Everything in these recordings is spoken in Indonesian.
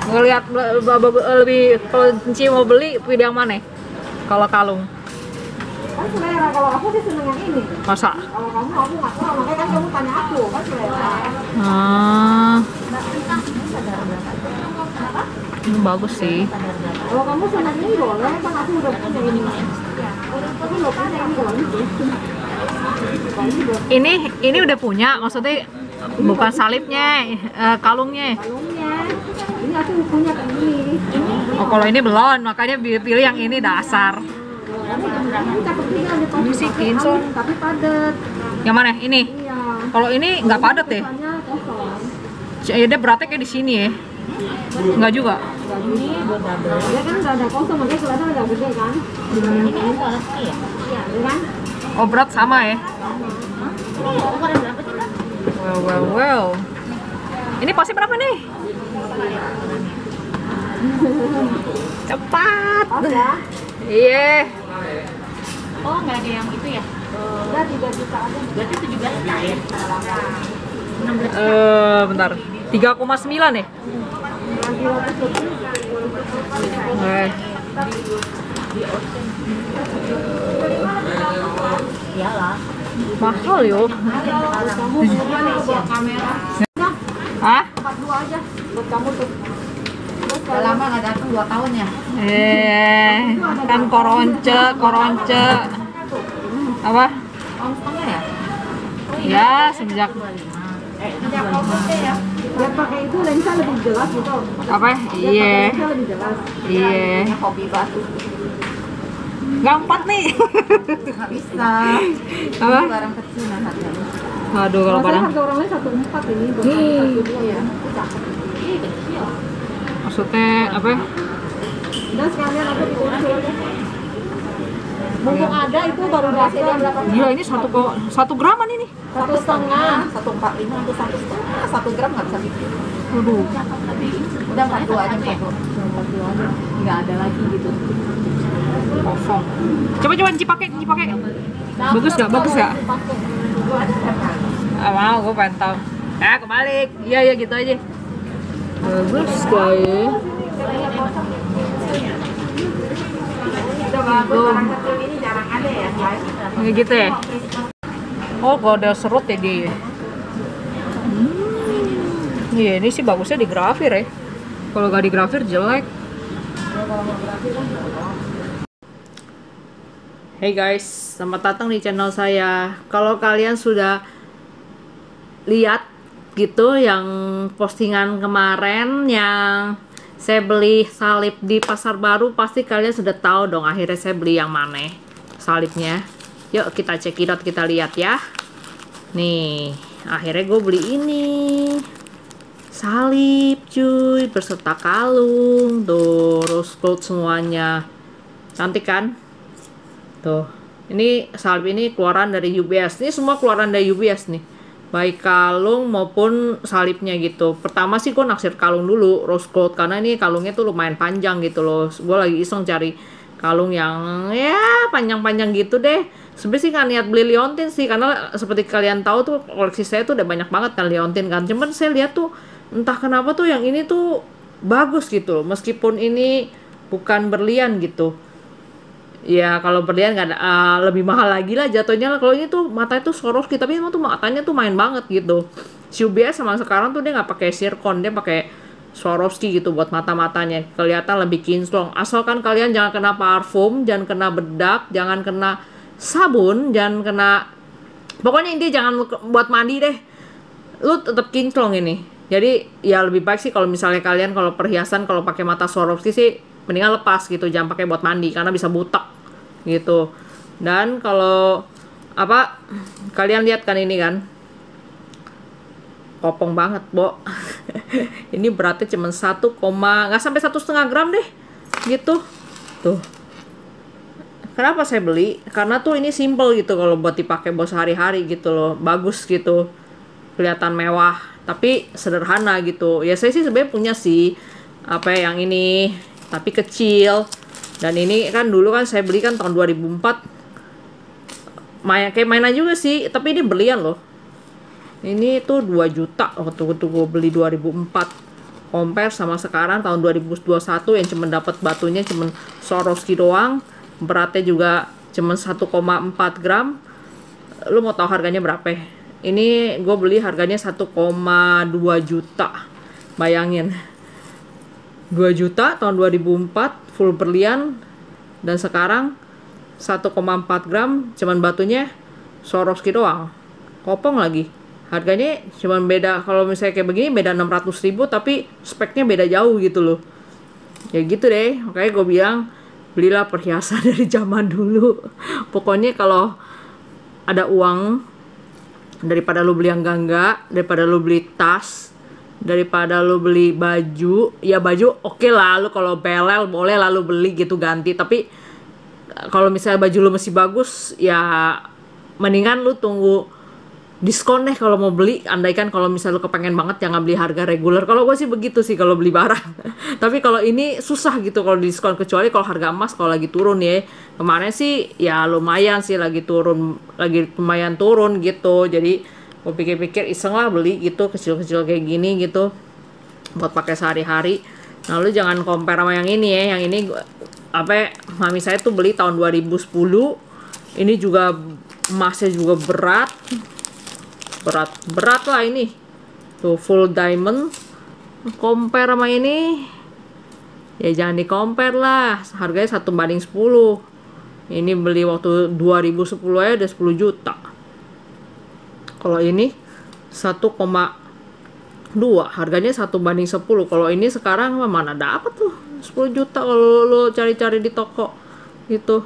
Ngelihat lebih, kalau Ci mau beli pilih yang mana? Kalau kalung. Kan selera, kalau aku sih seneng yang ini. Masa? Kalau kamu aku nggak tahu, makanya kan kamu tanya aku kan selera. Ini bagus sih. Kalau kamu seneng ini boleh, kan aku udah punya ini. Tapi lo punya ini kalau itu. Ini udah punya, maksudnya bukan salibnya, kalungnya. Kalungnya. Ini aku punya kan ini. Oh, kalau ini belum, makanya pilih yang ini dasar. Ini cakep juga nih, Ini sih Kinso. tapi padat. Yang mana? Ini. Iya. Kalau ini nggak padat deh. Sisanya kosong. Ya dia beratnya kayak di sini ya. Nggak juga. Dia kan nggak ada kosong, makanya kelihatan agak gede kan. Ini kan kalau ya? Iya, kan? Oh, berat sama ya. Well. Ini pasti berapa nih? Cepat. Ya. Iya. Oh, nggak ada yang itu ya? Udah 3 juta aja. Berarti 17 juta ya? 16 Bentar. 3,9 ya? Nanti waktu syuting. iyalah. Mahal yo. Kamu bukan bawa kamera. Hah? 42 aja buat kamu tuh. Udah lama nggak datang 2 tahun ya? Kan koronce. Apa? Tahun setengah ya? Ya, sejak Sejak COVID ya. Biar pakai itu lensa lebih jelas gitu. apa? Biar Iya. pakai lensa lebih jelas. Iya. Hobi batu. Gampang nih. Nggak bisa. Apa? Barang kecil nah harganya. Aduh, kalau Kalau saya barang harga orang lain 1,4 ini buat 1,2 ya. Cakep. Ih, kecil. maksudnya apa? Udah sekalian aku dikumpul aja. Mumpung ada itu baru berapa? Gila, ini 1 graman ini. 1,5. 145 atau 1,5. 1 gram nggak bisa bikin. Waduh. Udah 42 aja 42 aja. Nggak ada lagi gitu. Kosong. Coba Ci pakai. Bagus nggak? Mau, gue pengen tahu. Kebalik. Iya gitu aja. Bagus guys. Udah bagus, barang kecil ini jarang ada ya. Kayak gitu ya. Oh, kalau udah serut ya dia. Iya, ini sih bagusnya di grafir ya. Kalau nggak di grafir jelek. Hey guys, selamat datang di channel saya. Kalau kalian sudah lihat gitu yang postingan kemarin yang saya beli salib di Pasar Baru, pasti kalian sudah tahu dong akhirnya saya beli yang mana salibnya. Yuk kita cekidot, kita lihat ya. Nih, akhirnya gue beli ini salib cuy, berserta kalung tuh, rose gold semuanya. Cantik kan? Tuh, ini salib ini keluaran dari UBS. Ini semua keluaran dari UBS nih, baik kalung maupun salibnya gitu. Pertama sih gue naksir kalung dulu, rose gold, karena ini kalungnya tuh lumayan panjang gitu loh. Gue lagi iseng cari kalung yang ya panjang-panjang gitu deh. Sebenarnya sih nggak niat beli liontin sih, karena seperti kalian tahu tuh koleksi saya tuh udah banyak banget kan liontin kan. Cuman saya lihat tuh entah kenapa tuh yang ini tuh bagus gitu loh, meskipun ini bukan berlian gitu. Ya kalau berlian nggak ada, lebih mahal lagi lah jatuhnya lah. Kalau ini tuh matanya tuh Swarovski, tapi emang tuh matanya tuh main banget gitu. Si UBS sama sekarang tuh dia nggak pakai zircon, dia pakai Swarovski gitu buat mata-matanya, kelihatan lebih kinclong. Asalkan kalian jangan kena parfum, jangan kena bedak, jangan kena sabun, jangan kena, pokoknya ini jangan buat mandi deh, lu tetap kinclong ini. Jadi ya lebih baik sih kalau misalnya kalian kalau perhiasan kalau pakai mata Swarovski sih mendingan lepas gitu, jangan pakai buat mandi karena bisa butek gitu. Dan kalau apa, kalian lihat kan ini kan kopong banget, Bo. Ini beratnya cuma 1, nggak sampai 1,5 gram deh gitu. Tuh, kenapa saya beli? Karena tuh ini simple gitu kalau buat dipakai buat sehari-hari gitu loh, bagus gitu, kelihatan mewah tapi sederhana gitu. Ya saya sih sebenarnya punya sih apa yang ini, tapi kecil. Dan ini kan dulu kan saya beli kan tahun 2004, kayak mainan juga sih, tapi ini berlian loh. Ini tuh 2 juta waktu gue beli 2004. compare sama sekarang tahun 2021 yang cuman dapat batunya cuman Swarovski doang, beratnya juga cuman 1,4 gram. Lu mau tahu harganya berapa? Ini gue beli harganya 1,2 juta. Bayangin, 2 juta tahun 2004 full berlian, dan sekarang 1,4 gram cuman batunya Swarovski doang, kopong lagi. Harganya cuman beda, kalau misalnya kayak begini beda 600.000, tapi speknya beda jauh gitu loh. Ya gitu deh, makanya gue bilang belilah perhiasan dari zaman dulu. Pokoknya kalau ada uang, daripada lu beli yang enggak, daripada lu beli tas, daripada lu beli baju, ya baju oke lah, lu kalau belel boleh lah lu beli gitu ganti. Tapi kalau misalnya baju lu masih bagus, ya mendingan lu tunggu diskon deh kalau mau beli. Andaikan kalau misalnya lu kepengen banget, jangan beli harga reguler. Kalau gue sih begitu sih kalau beli barang. Tapi kalau ini susah gitu kalau diskon, kecuali kalau harga emas kalau lagi turun ya. Kemarin sih ya lumayan sih lagi lumayan turun gitu. Jadi gue pikir-pikir iseng lah beli gitu, kecil-kecil kayak gini gitu buat pakai sehari-hari. Nah lu jangan compare sama yang ini ya. Yang ini mami saya tuh beli tahun 2010. Ini juga emasnya juga berat lah ini tuh, full diamond. Compare sama ini ya jangan di compare lah, harganya 1:10. Ini beli waktu 2010 aja udah 10 juta. Kalau ini 1,2, harganya 1:10. Kalau ini sekarang mana dapat tuh 10 juta kalau lo cari-cari di toko gitu.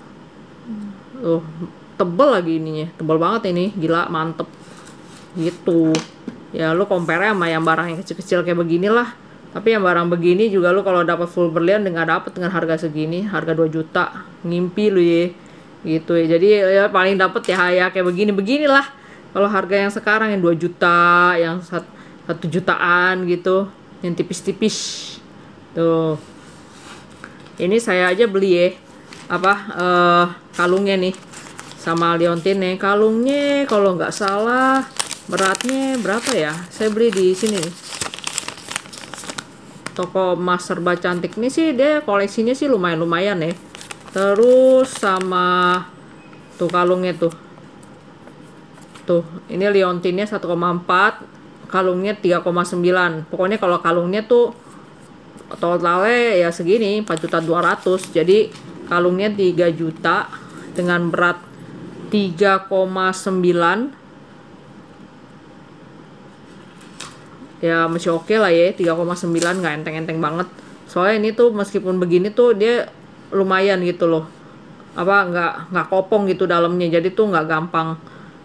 Tebel lagi ininya, tebel banget ini, gila, mantep gitu. Ya lu compare sama yang barang yang kecil-kecil kayak beginilah. Tapi yang barang begini juga lu kalau dapat full berlian nggak dapat dengan harga segini, harga 2 juta. Ngimpi lu ya. Gitu ya. Jadi ya paling dapat ya kayak beginilah. Kalau harga yang sekarang yang 2 juta, yang 1 jutaan gitu, yang tipis-tipis. Tuh. Ini saya aja beli ya. Kalungnya nih. Sama liontin nih. Kalungnya kalau nggak salah beratnya berapa ya? Saya beli di sini nih. Toko emas serba cantik nih sih, dia koleksinya sih lumayan ya. Terus sama tuh kalungnya tuh. Tuh, ini liontinnya 1,4, kalungnya 3,9. Pokoknya kalau kalungnya tuh totalnya ya segini, 4.200.000. Jadi kalungnya 3 juta dengan berat 3,9. Ya masih oke lah ya, 3,9, nggak enteng-enteng banget. Soalnya ini tuh meskipun begini tuh dia lumayan gitu loh, nggak kopong gitu dalamnya, jadi tuh nggak gampang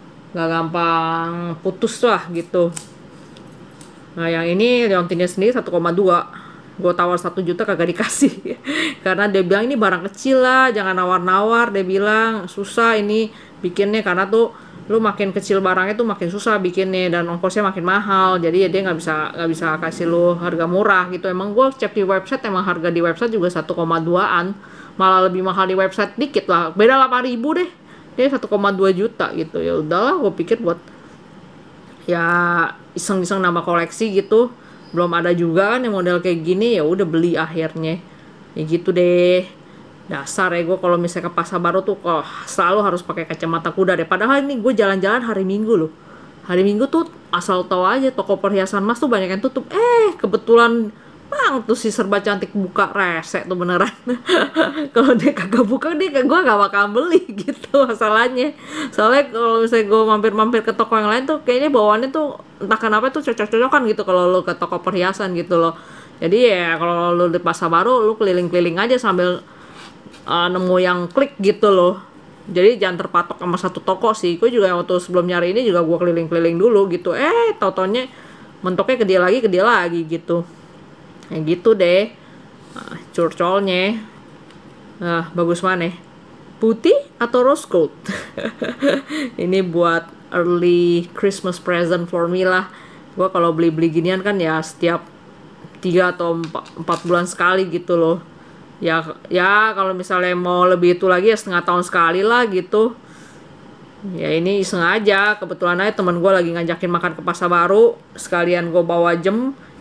putus lah gitu. Nah yang ini liontinnya sendiri 1,2, gue tawar 1 juta kagak dikasih. Karena dia bilang ini barang kecil lah, jangan nawar-nawar. Dia bilang susah ini bikinnya, karena tuh lu makin kecil barangnya tuh makin susah bikinnya dan ongkosnya makin mahal. Jadi ya dia nggak bisa kasih lu harga murah gitu. Emang gue cek di website, emang harga di website juga 1,2an, malah lebih mahal di website dikit lah, beda 8.000 deh. Dia 1,2 juta gitu. Ya udahlah, gue pikir buat ya iseng-iseng nambah koleksi gitu, belum ada juga kan yang model kayak gini, ya udah beli akhirnya. Ya gitu deh. Dasar ya gue kalau misalnya ke pasar baru tuh kok selalu harus pakai kacamata kuda deh. Padahal ini gue jalan-jalan hari Minggu loh. Hari Minggu tuh asal tahu aja toko perhiasan emas tuh banyak yang tutup. Kebetulan bang tuh si serba cantik buka, rese tuh beneran. Kalau dia kagak buka, gue gak bakal beli gitu masalahnya. Soalnya kalau misalnya gue mampir-mampir ke toko yang lain tuh kayaknya bawaannya tuh entah kenapa tuh cocok-cocokan gitu kalau lo ke toko perhiasan gitu loh. Jadi ya kalau lo di pasar baru, lo keliling-keliling aja sambil nemu yang klik gitu loh. Jadi jangan terpatok sama satu toko sih. Gue juga waktu sebelum nyari ini juga gue keliling-keliling dulu gitu. Tau-taunya mentoknya ke dia lagi gitu. Ya gitu deh. Curcolnya bagus mana? Putih atau rose gold? Ini buat early Christmas present for me lah. Gue kalau beli-beli ginian kan ya setiap 3 atau 4 bulan sekali gitu loh. Ya kalau misalnya mau lebih itu lagi ya setengah tahun sekali lah gitu. Ya ini sengaja, kebetulan aja temen gue lagi ngajakin makan ke pasar baru, sekalian gue bawa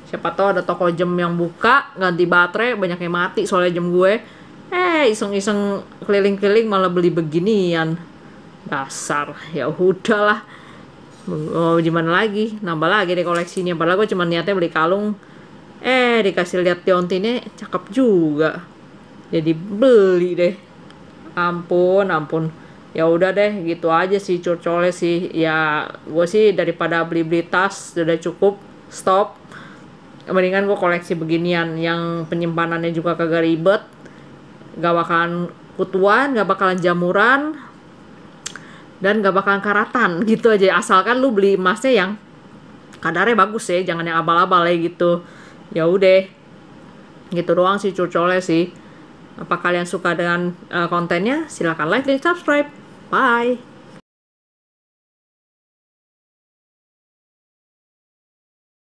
Siapa tahu ada toko jam yang buka ganti baterai, banyak yang mati soalnya jam gue. Iseng-iseng keliling-keliling malah beli beginian. Dasar, ya udahlah. Oh, gimana lagi? Nambah lagi deh koleksinya. Padahal gue cuma niatnya beli kalung. Dikasih lihat tiontinnya cakep juga. Jadi beli deh. Ampun. Ya udah deh, gitu aja sih curcole sih. Ya gue sih daripada beli-beli tas udah cukup, stop. Mendingan gue koleksi beginian yang penyimpanannya juga kagak ribet, gak bakalan kutuan, gak bakalan jamuran, dan gak bakalan karatan gitu aja. Asalkan lu beli emasnya yang kadarnya bagus ya, jangan yang abal-abal ya gitu. Ya udah, gitu doang sih curcole sih. Apa kalian suka dengan kontennya? Silahkan like dan subscribe. Bye.